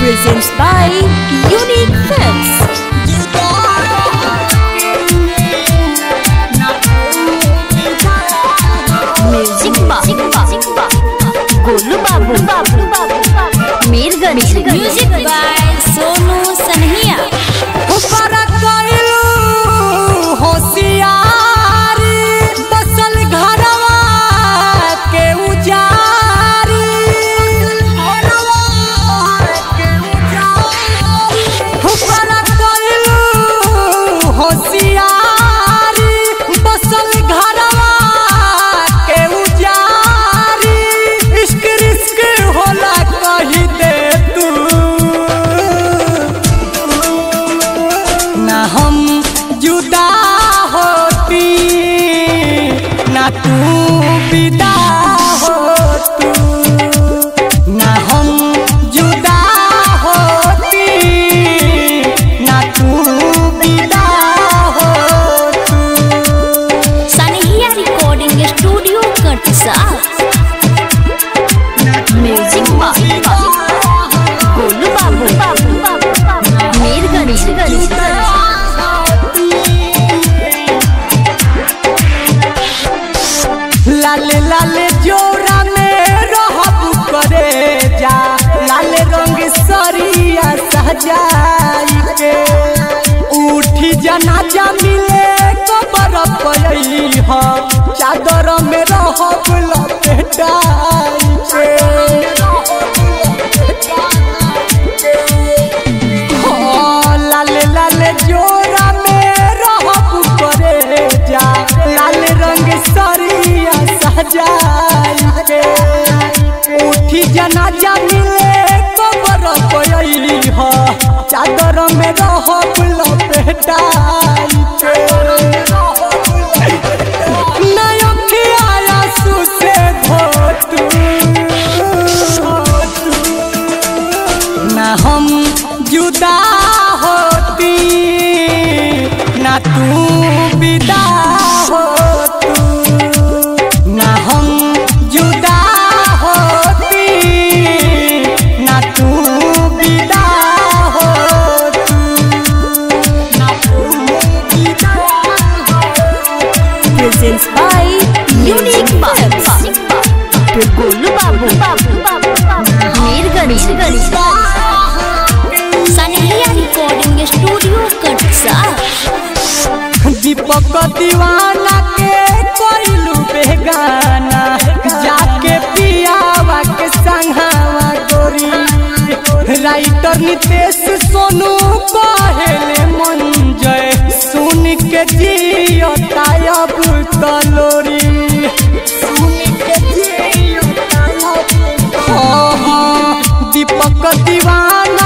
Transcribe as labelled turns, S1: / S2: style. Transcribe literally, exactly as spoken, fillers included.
S1: presents by Unique Films. Music by Golu Babu Mirganj. Music by Sonu Sanhiya.
S2: तू विदा हो तू ना हम जुदा होती ना तू विदा हो तू।
S1: Sanhiya Recording Studio Katsa. Music by Golu Babu Mirganj.
S2: लाले लाले जोरा में रहबू करे जा लाले रंग सरिया सजाई के उठी जनाजा मिले कबर पई ह चादर में रहब लपेटाई के हो लाले लाले जोरा में रहबू करे जा लाले रंग सरिया सजाई के उठी जनाजा मिले कबर पई ह चादर में रहब लपेटाई के नयखिया सुसे धोतू ना हम जुदा होती ना तू विदा हो तू ना हम जुदा होती ना तू विदा हो तू ना तू विदा हो।
S1: Presents by Unique Films. Golu Babu Mirganj. Sanhiya Recording Studio Katsa.
S2: दीपक दीवाना के कोइलू बेगाना जाके पियावा के संघावा गोरी राइटर नितेश सोनू कहेले मन जय सुन के जियो तायब तलोरी सुन के जियो तायब। हाँ हाँ दीपक दीवाना